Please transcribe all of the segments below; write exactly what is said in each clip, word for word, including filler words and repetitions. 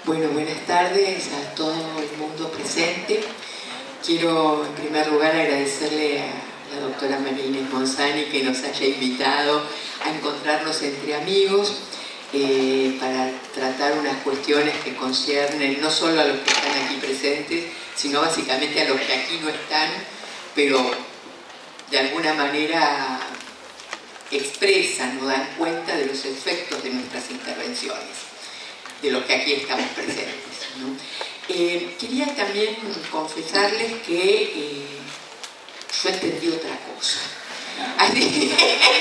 Bueno, buenas tardes a todo el mundo presente. Quiero en primer lugar agradecerle a la doctora María Inés Monzani que nos haya invitado a encontrarnos entre amigos eh, para tratar unas cuestiones que conciernen no solo a los que están aquí presentes, sino básicamente a los que aquí no están, pero de alguna manera expresan o dan cuenta de los efectos de nuestras intervenciones, de los que aquí estamos presentes, ¿no? Eh, quería también confesarles que eh, yo entendí otra cosa. Así,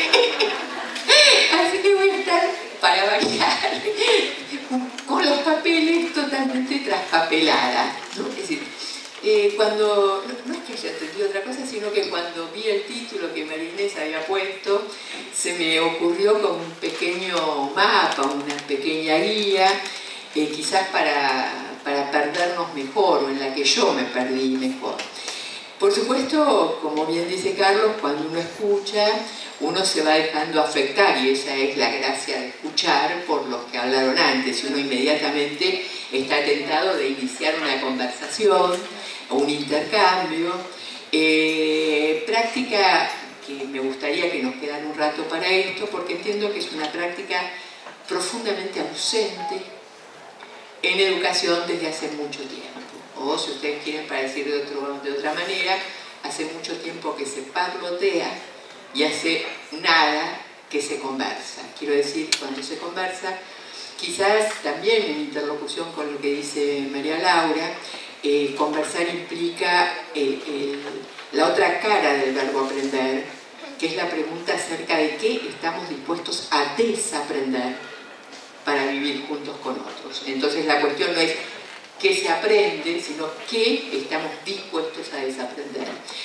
así que voy a estar, para variar, con los papeles totalmente traspapelada, ¿no? Es decir, eh, cuando, no, no es que haya entendido otra cosa, sino que cuando vi el título que María Inés había puesto, se me ocurrió como un pequeño mapa, una pequeña guía, eh, quizás para, para perdernos mejor, o en la que yo me perdí mejor. Por supuesto, como bien dice Carlos, cuando uno escucha, uno se va dejando afectar, y esa es la gracia de escuchar por los que hablaron antes. Uno inmediatamente está tentado de iniciar una conversación o un intercambio, eh, práctica que me gustaría que nos quedara un rato para esto, porque entiendo que es una práctica profundamente ausente en educación desde hace mucho tiempo. O, si ustedes quieren, para decir de, otro, de otra manera, hace mucho tiempo que se parlotea y hace nada que se conversa. Quiero decir, cuando se conversa, quizás también en interlocución con lo que dice María Laura, eh, conversar implica el, el, la otra cara del verbo aprender, que es la pregunta acerca de qué estamos dispuestos a desaprender para vivir juntos con otros. Entonces la cuestión no es qué se aprende, sino qué estamos dispuestos a desaprender.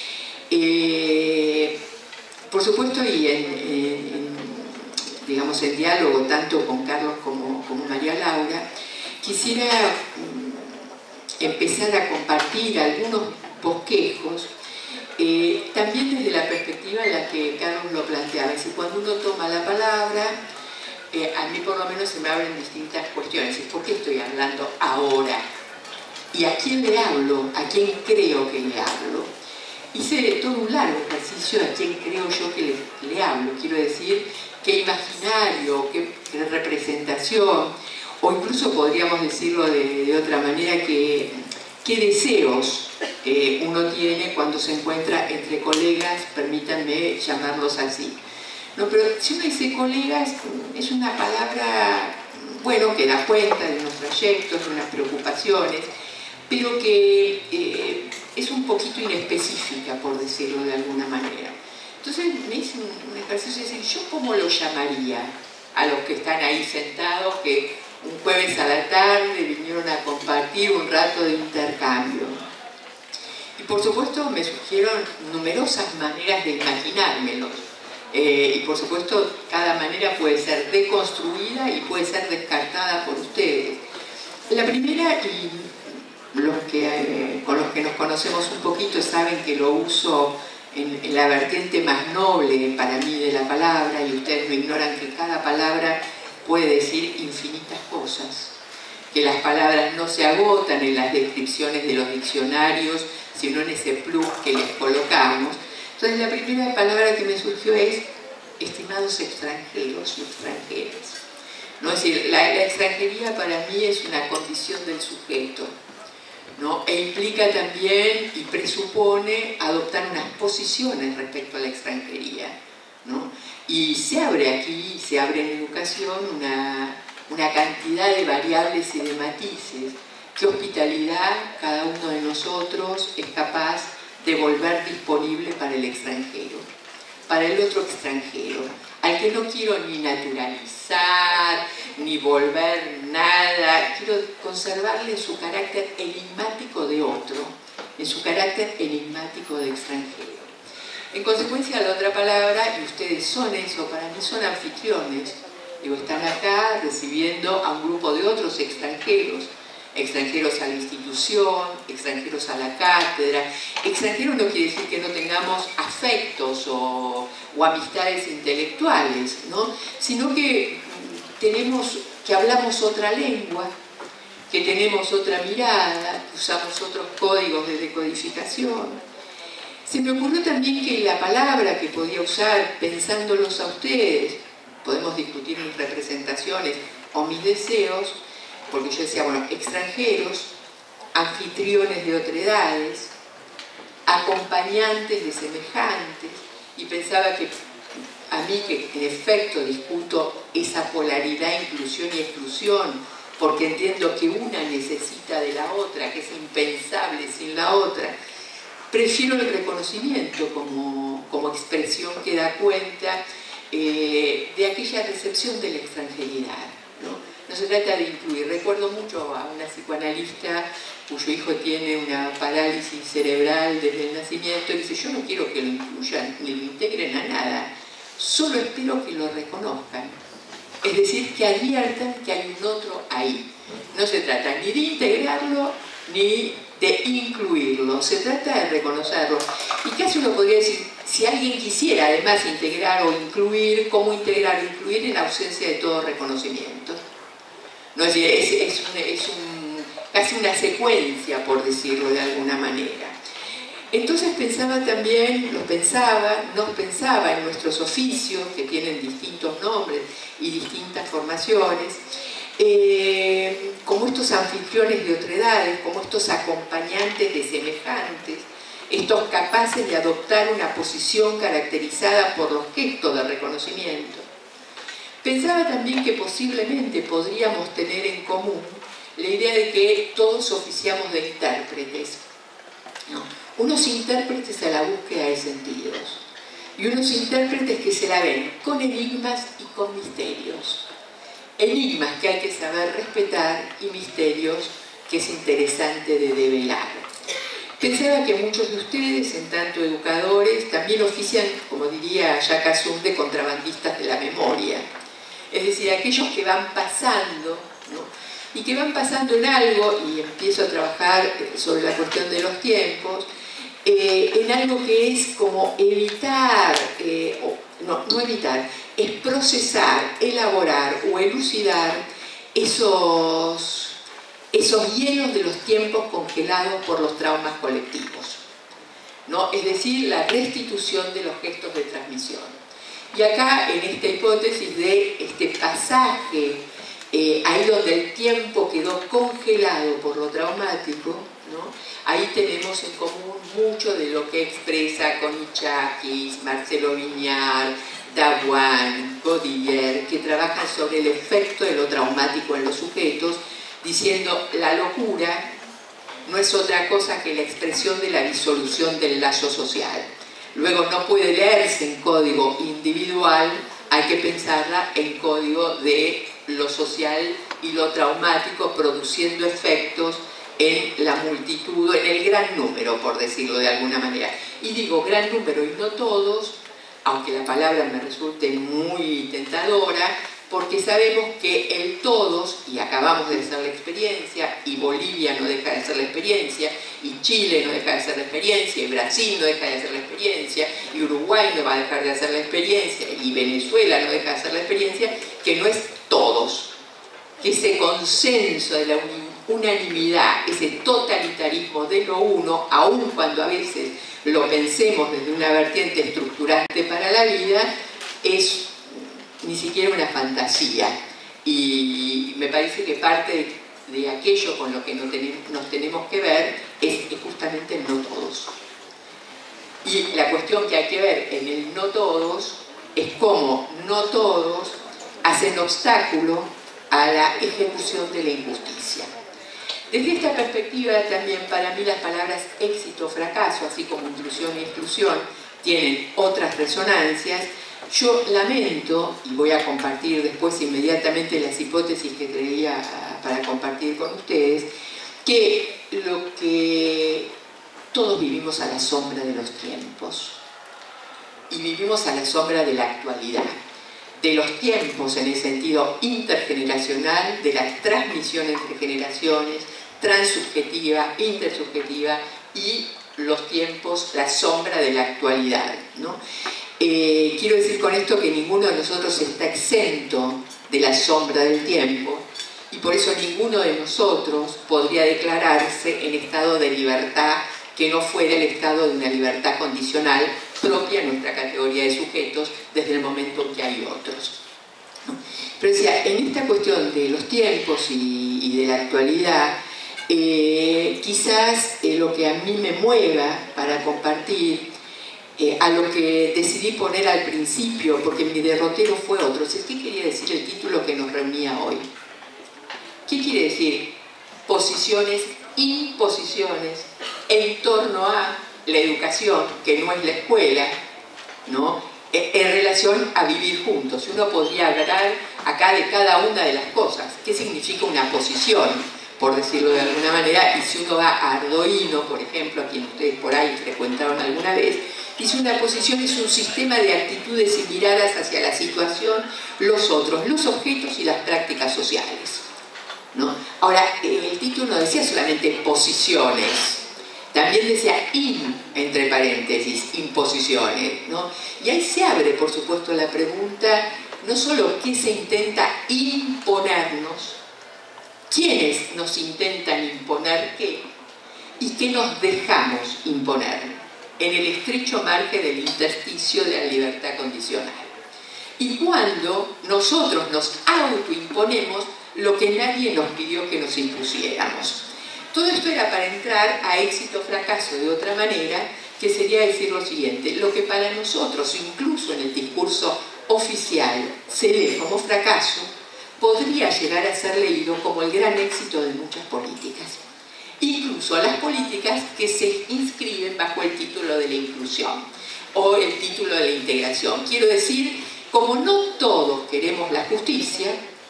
Eh, por supuesto, y en, en, digamos, en diálogo tanto con Carlos como, como María Laura, quisiera empezar a compartir algunos bosquejos, eh, también desde la perspectiva en la que Carlos lo planteaba. Es decir, cuando uno toma la palabra, eh, a mí por lo menos se me abren distintas cuestiones. ¿Por qué estoy hablando ahora? ¿Y a quién le hablo? ¿A quién creo que le hablo? Hice todo un largo ejercicio de a quién creo yo que le, le hablo. Quiero decir, qué imaginario, qué, qué representación, o incluso podríamos decirlo de, de otra manera, que, qué deseos eh, uno tiene cuando se encuentra entre colegas, permítanme llamarlos así. No, pero si uno dice colegas, es una palabra, bueno, que da cuenta de unos trayectos, de unas preocupaciones, pero que eh, es un poquito inespecífica, por decirlo de alguna manera. Entonces me hice un, un ejercicio de decir, ¿yo cómo lo llamaría a los que están ahí sentados, que un jueves a la tarde vinieron a compartir un rato de intercambio? Y por supuesto me surgieron numerosas maneras de imaginármelos. Eh, y por supuesto cada manera puede ser deconstruida y puede ser descartada por ustedes. La primera, y los que, eh, con los que nos conocemos un poquito saben que lo uso en, en la vertiente más noble para mí de la palabra, y ustedes no ignoran que cada palabra puede decir infinitas cosas, que las palabras no se agotan en las descripciones de los diccionarios, sino en ese plus que les colocamos. Entonces la primera palabra que me surgió es estimados extranjeros y extranjeras, ¿no? Es decir, la, la extranjería para mí es una condición del sujeto, ¿no? E implica también y presupone adoptar unas posiciones respecto a la extranjería, ¿no? Y se abre aquí, se abre en educación una, una cantidad de variables y de matices. ¿Qué hospitalidad cada uno de nosotros es capaz de volver disponible para el extranjero, para el otro extranjero, al que no quiero ni naturalizar, ni volver nada, quiero conservarle en su carácter enigmático de otro, en su carácter enigmático de extranjero. En consecuencia, la otra palabra, y ustedes son eso, para mí son anfitriones, digo, están acá recibiendo a un grupo de otros extranjeros, extranjeros a la institución, extranjeros a la cátedra. Extranjeros no quiere decir que no tengamos afectos o, o amistades intelectuales, ¿no? Sino que tenemos, que hablamos otra lengua, que tenemos otra mirada, que usamos otros códigos de decodificación. Se me ocurrió también que la palabra que podía usar, pensándolos a ustedes, podemos discutir mis representaciones o mis deseos, porque yo decía, bueno, extranjeros, anfitriones de otredades, acompañantes de semejantes, y pensaba que a mí, que en efecto discuto esa polaridad, inclusión y exclusión, porque entiendo que una necesita de la otra, que es impensable sin la otra, prefiero el reconocimiento como, como expresión que da cuenta eh, de aquella recepción de la extranjeridad, ¿no? No se trata de incluir. Recuerdo mucho a una psicoanalista cuyo hijo tiene una parálisis cerebral desde el nacimiento y dice, yo no quiero que lo incluyan ni lo integren a nada, solo espero que lo reconozcan. Es decir, que adviertan que hay un otro ahí. No se trata ni de integrarlo ni de incluirlo, se trata de reconocerlo. Y casi uno podría decir, si alguien quisiera además integrar o incluir, ¿cómo integrar o incluir en ausencia de todo reconocimiento? No, es, es, es, un, es un, casi una secuencia, por decirlo de alguna manera. Entonces pensaba también, los pensaba, nos pensaba en nuestros oficios, que tienen distintos nombres y distintas formaciones, eh, como estos anfitriones de otredades, como estos acompañantes de semejantes, estos capaces de adoptar una posición caracterizada por los gestos de reconocimiento. Pensaba también que posiblemente podríamos tener en común la idea de que todos oficiamos de intérpretes, ¿no? Unos intérpretes a la búsqueda de sentidos y unos intérpretes que se la ven con enigmas y con misterios. Enigmas que hay que saber respetar y misterios que es interesante de develar. Pensaba que muchos de ustedes, en tanto educadores, también ofician, como diría Jacques Asum, de contrabandistas de la memoria. Es decir, aquellos que van pasando, ¿no? Y que van pasando en algo, y empiezo a trabajar sobre la cuestión de los tiempos, eh, en algo que es como evitar, eh, o, no, no evitar, es procesar, elaborar o elucidar esos, esos hielos de los tiempos congelados por los traumas colectivos, ¿no? Es decir, la restitución de los gestos de transmisión. Y acá, en esta hipótesis de este pasaje, eh, ahí donde el tiempo quedó congelado por lo traumático, ¿no? Ahí tenemos en común mucho de lo que expresa Konichakis, Marcelo Viñar, Dawan, Godiller, que trabajan sobre el efecto de lo traumático en los sujetos, diciendo la locura no es otra cosa que la expresión de la disolución del lazo social. Luego no puede leerse en código individual, hay que pensarla en código de lo social y lo traumático, produciendo efectos en la multitud, en el gran número, por decirlo de alguna manera. Y digo gran número y no todos, aunque la palabra me resulte muy tentadora, porque sabemos que el todos, y acabamos de hacer la experiencia, y Bolivia no deja de hacer la experiencia, y Chile no deja de hacer la experiencia, y Brasil no deja de hacer la experiencia, y Uruguay no va a dejar de hacer la experiencia, y Venezuela no deja de hacer la experiencia, que no es todos, que ese consenso de la unanimidad, ese totalitarismo de lo uno, aun cuando a veces lo pensemos desde una vertiente estructurante para la vida, es ni siquiera una fantasía. Y me parece que parte de, de aquello con lo que nos tenemos, nos tenemos que ver es, es justamente el no todos. Y la cuestión que hay que ver en el no todos es cómo no todos hacen obstáculo a la ejecución de la injusticia. Desde esta perspectiva también para mí las palabras éxito o fracaso, así como inclusión y exclusión, tienen otras resonancias. Yo lamento, y voy a compartir después inmediatamente las hipótesis que traía para compartir con ustedes, que lo que todos vivimos a la sombra de los tiempos y vivimos a la sombra de la actualidad, de los tiempos en el sentido intergeneracional, de la transmisión entre generaciones, transsubjetiva, intersubjetiva, y los tiempos, la sombra de la actualidad, ¿no? Eh, quiero decir con esto que ninguno de nosotros está exento de la sombra del tiempo, y por eso ninguno de nosotros podría declararse en estado de libertad que no fuera el estado de una libertad condicional propia en nuestra categoría de sujetos desde el momento en que hay otros. Pero decía, en esta cuestión de los tiempos y, y de la actualidad, eh, quizás eh, lo que a mí me mueva para compartir, eh, a lo que decidí poner al principio, porque mi derrotero fue otro. ¿Qué quería decir el título que nos reunía hoy? ¿Qué quiere decir? Posiciones, imposiciones en torno a la educación, que no es la escuela, ¿no?, en relación a vivir juntos. Uno podría hablar acá de cada una de las cosas. ¿Qué significa una posición? Por decirlo de alguna manera, y si uno va a Ardoino, por ejemplo, a quien ustedes por ahí frecuentaron alguna vez, dice: una posición es un sistema de actitudes y miradas hacia la situación, los otros, los objetos y las prácticas sociales, ¿no? Ahora, el título no decía solamente posiciones, también decía in, entre paréntesis, imposiciones, ¿no? Y ahí se abre, por supuesto, la pregunta, no solo qué se intenta imponernos, quiénes nos intentan imponer qué, y qué nos dejamos imponer en el estrecho margen del intersticio de la libertad condicional. Y cuando nosotros nos autoimponemos lo que nadie nos pidió que nos impusiéramos. Todo esto era para entrar a éxito o fracaso de otra manera, que sería decir lo siguiente: lo que para nosotros, incluso en el discurso oficial, se lee como fracaso, podría llegar a ser leído como el gran éxito de muchas políticas. Incluso las políticas que se inscriben bajo el título de la inclusión o el título de la integración. Quiero decir, como no todos queremos la justicia,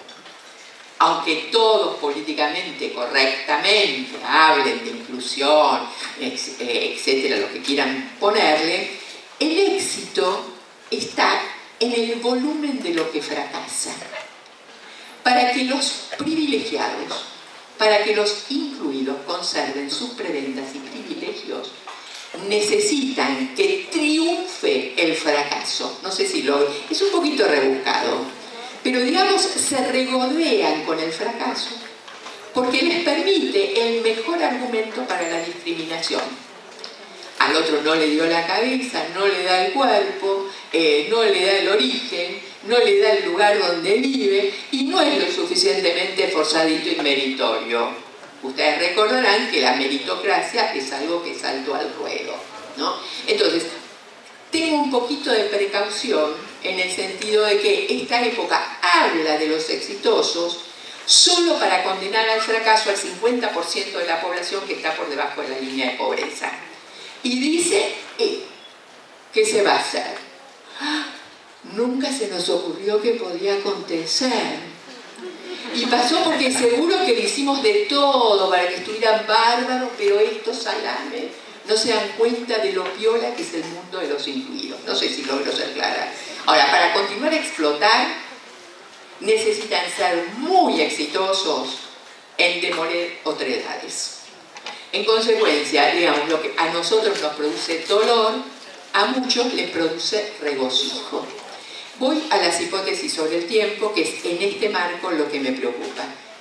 aunque todos políticamente, correctamente, hablen de inclusión, etcétera, lo que quieran ponerle, el éxito está en el volumen de lo que fracasa. Para que los privilegiados, para que los incluidos conserven sus prebendas y privilegios, necesitan que triunfe el fracaso. No sé si lo... es un poquito rebuscado, pero digamos, se regodean con el fracaso porque les permite el mejor argumento para la discriminación. Al otro no le dio la cabeza, no le da el cuerpo, eh, no le da el origen, no le da el lugar donde vive y no es lo suficientemente forzadito y meritorio. Ustedes recordarán que la meritocracia es algo que saltó al ruedo, ¿no? Entonces, tengo un poquito de precaución en el sentido de que esta época habla de los exitosos solo para condenar al fracaso al cincuenta por ciento de la población que está por debajo de la línea de pobreza. Y dice, eh, ¿qué se va a hacer? ¡Ah! Nunca se nos ocurrió que podía acontecer. Y pasó porque seguro que le hicimos de todo para que estuvieran bárbaros, pero estos salames no se dan cuenta de lo piola que es el mundo de los incluidos. No sé si logro ser clara. Ahora, para continuar a explotar, necesitan ser muy exitosos en demoler otredades. En consecuencia, digamos, lo que a nosotros nos produce dolor, a muchos les produce regocijo. Voy a las hipótesis sobre el tiempo, que es en este marco lo que me preocupa.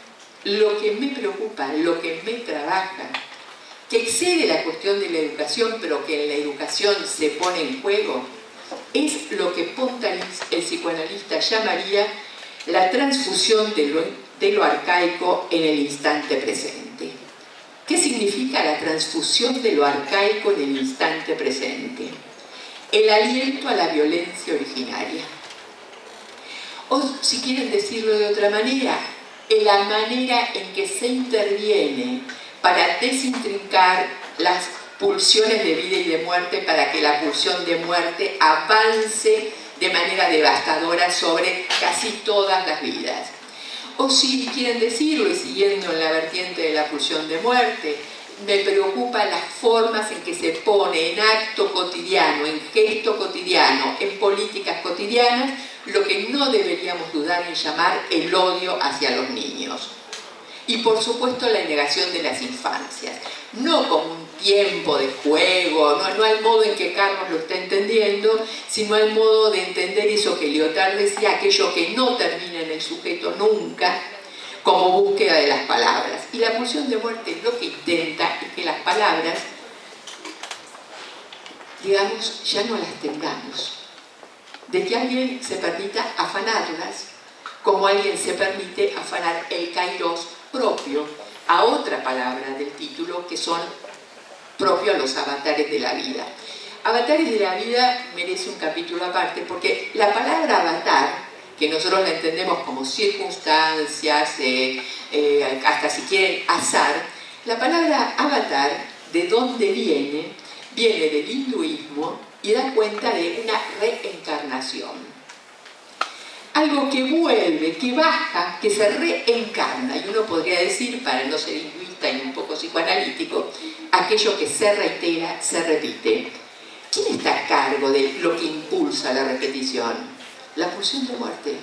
Lo que me preocupa, lo que me trabaja, que excede la cuestión de la educación, pero que en la educación se pone en juego, es lo que Pontalis, el psicoanalista, llamaría la transfusión de lo, de lo arcaico en el instante presente. ¿Qué significa la transfusión de lo arcaico en el instante presente? El aliento a la violencia originaria. O, si quieren decirlo de otra manera, la manera en que se interviene para desintrincar las pulsiones de vida y de muerte, para que la pulsión de muerte avance de manera devastadora sobre casi todas las vidas. O si quieren decirlo, y siguiendo en la vertiente de la pulsión de muerte, me preocupan las formas en que se pone en acto cotidiano, en gesto cotidiano, en políticas cotidianas, lo que no deberíamos dudar en llamar el odio hacia los niños. Y por supuesto la negación de las infancias, no como un tiempo de juego, no, no al modo en que Carlos lo está entendiendo, sino al modo de entender eso que Lyotard decía, aquello que no termina en el sujeto nunca, como búsqueda de las palabras. Y la pulsión de muerte lo que intenta es que las palabras, digamos, ya no las tengamos. De que alguien se permita afanarlas, como alguien se permite afanar el kairos propio a otra palabra del título, que son propios a los avatares de la vida. Avatares de la vida merece un capítulo aparte, porque la palabra avatar, que nosotros la entendemos como circunstancias, eh, eh, hasta si quieren azar, la palabra avatar, ¿de dónde viene? Viene del hinduismo y da cuenta de una reencarnación. Algo que vuelve, que baja, que se reencarna. Y uno podría decir, para no ser lingüista y un poco psicoanalítico, aquello que se reitera, se repite. ¿Quién está a cargo de lo que impulsa la repetición? La pulsión de muerte.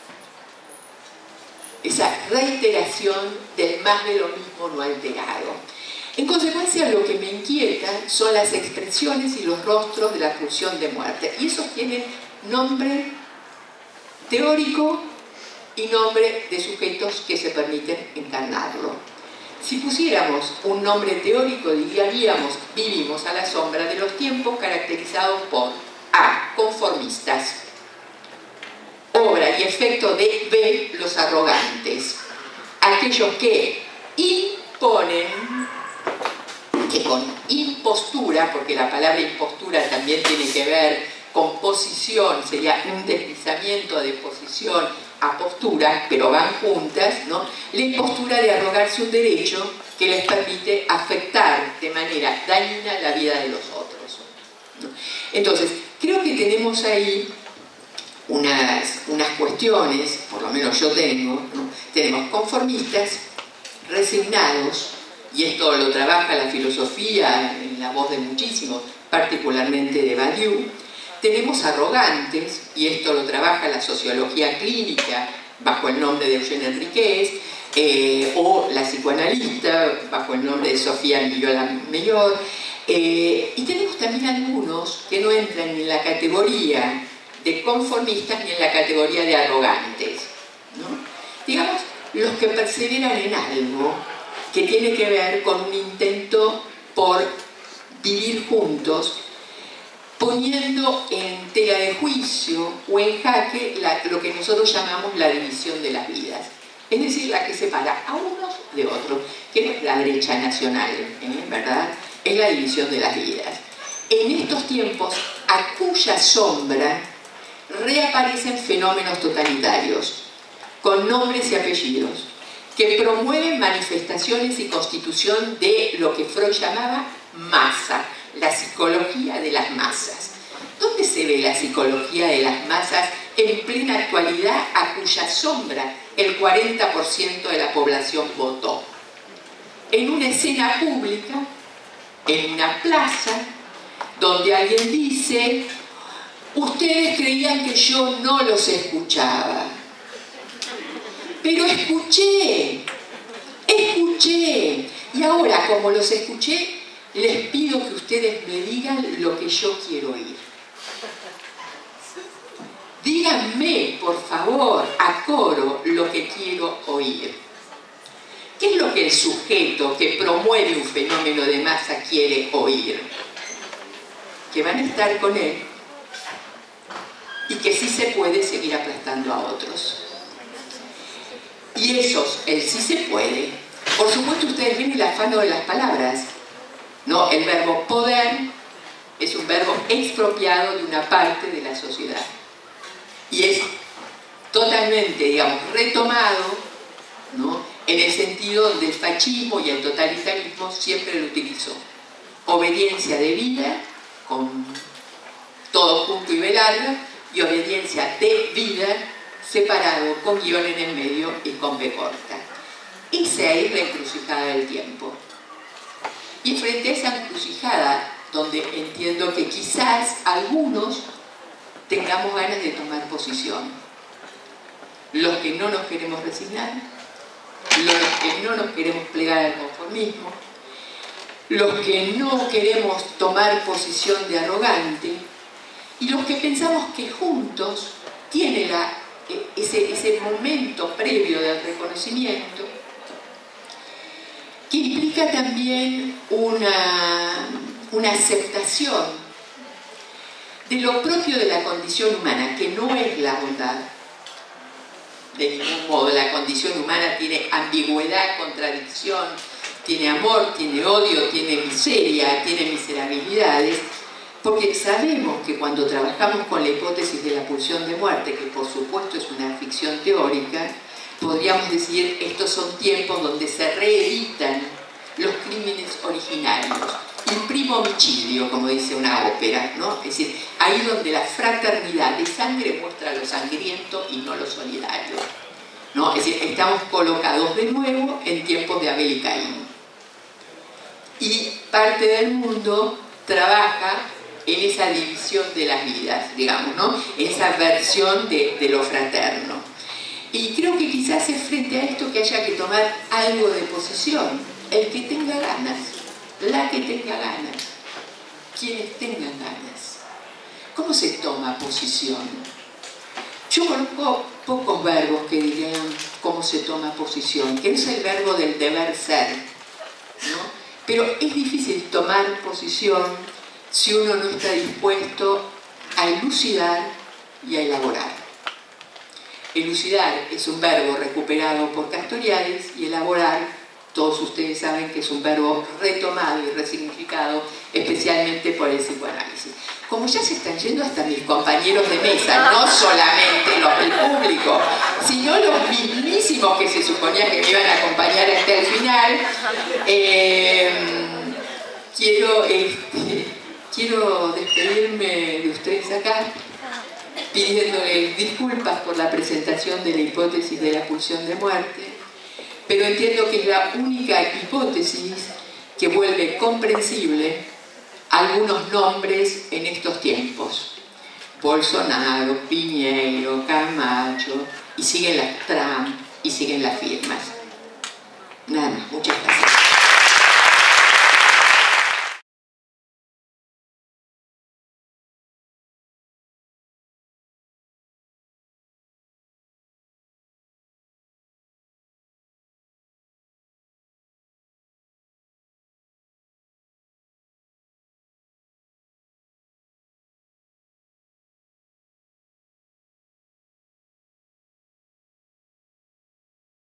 Esa reiteración del más de lo mismo no alterado. En consecuencia, lo que me inquieta son las expresiones y los rostros de la pulsión de muerte. Y esos tienen nombre teórico y nombre de sujetos que se permiten encarnarlo. Si pusiéramos un nombre teórico, diríamos: vivimos a la sombra de los tiempos caracterizados por A. Conformistas. Obra y efecto de B. Los arrogantes. Aquellos que imponen, que con impostura, porque la palabra impostura también tiene que ver con posición, sería un deslizamiento de posición a postura, pero van juntas, ¿no? La impostura de arrogarse un derecho que les permite afectar de manera dañina la vida de los otros, ¿no? Entonces, creo que tenemos ahí unas, unas cuestiones, por lo menos yo tengo, ¿no? Tenemos conformistas, resignados, y esto lo trabaja la filosofía en la voz de muchísimos, particularmente de Badiou. Tenemos arrogantes, y esto lo trabaja la sociología clínica bajo el nombre de Eugène Enriquez, eh, o la psicoanalista bajo el nombre de Sofía Millora-Mellor, eh, y tenemos también algunos que no entran ni en la categoría de conformistas ni en la categoría de arrogantes, ¿no? Digamos, los que perseveran en algo que tiene que ver con un intento por vivir juntos, poniendo en tela de juicio o en jaque la, lo que nosotros llamamos la división de las vidas. Es decir, la que separa a unos de otros, que no es la brecha nacional, ¿eh? ¿Verdad? Es la división de las vidas. En estos tiempos, a cuya sombra reaparecen fenómenos totalitarios, con nombres y apellidos, que promueven manifestaciones y constitución de lo que Freud llamaba masa, la psicología de las masas. ¿Dónde se ve la psicología de las masas en plena actualidad, a cuya sombra el cuarenta por ciento de la población votó? En una escena pública, en una plaza, donde alguien dice: ustedes creían que yo no los escuchaba, pero escuché, escuché, y ahora, como los escuché, les pido que ustedes me digan lo que yo quiero oír. Díganme, por favor, a coro, lo que quiero oír. ¿Qué es lo que el sujeto que promueve un fenómeno de masa quiere oír? Que van a estar con él y que sí se puede seguir aplastando a otros. Y esos, el sí se puede, por supuesto ustedes ven el afano de las palabras, ¿no? El verbo poder es un verbo expropiado de una parte de la sociedad y es totalmente, digamos, retomado, ¿no? En el sentido donde el fascismo y el totalitarismo siempre lo utilizó. Obediencia de vida, con todo junto y velarga, y obediencia de vida separado, con guión en el medio y con B corta. Esa es la encrucijada del tiempo. Y frente a esa encrucijada, donde entiendo que quizás algunos tengamos ganas de tomar posición, los que no nos queremos resignar, los que no nos queremos plegar al conformismo, los que no queremos tomar posición de arrogante, y los que pensamos que juntos tiene la ese, ese momento previo del reconocimiento, que implica también una, una aceptación de lo propio de la condición humana, que no es la bondad. De ningún modo, la condición humana tiene ambigüedad, contradicción, tiene amor, tiene odio, tiene miseria, tiene miserabilidades, porque sabemos que cuando trabajamos con la hipótesis de la pulsión de muerte, que por supuesto es una ficción teórica, podríamos decir, estos son tiempos donde se reeditan los crímenes originarios. Il primo homicidio, como dice una ópera, ¿no? Es decir, ahí donde la fraternidad de sangre muestra lo sangriento y no lo solidario, ¿no? Es decir, estamos colocados de nuevo en tiempos de Abel y Caín. Y parte del mundo trabaja en esa división de las vidas, digamos, ¿no? Esa versión de, de lo fraterno. Y creo que quizás es frente a esto que haya que tomar algo de posición, el que tenga ganas, la que tenga ganas, quienes tengan ganas. ¿Cómo se toma posición? Yo conozco pocos verbos que dirían cómo se toma posición, que es el verbo del deber ser, ¿no? Pero es difícil tomar posición si uno no está dispuesto a elucidar y a elaborar. Elucidar es un verbo recuperado por Castoriadis y elaborar, todos ustedes saben que es un verbo retomado y resignificado especialmente por el psicoanálisis. Como ya se están yendo hasta mis compañeros de mesa, no solamente los del público, sino los mismísimos que se suponía que me iban a acompañar hasta el final, eh, quiero, este, quiero despedirme de ustedes acá, pidiéndoles disculpas por la presentación de la hipótesis de la pulsión de muerte, pero entiendo que es la única hipótesis que vuelve comprensible algunos nombres en estos tiempos. Bolsonaro, Piñeiro, Camacho, y siguen las Trump, y siguen las firmas. Nada más, muchas gracias.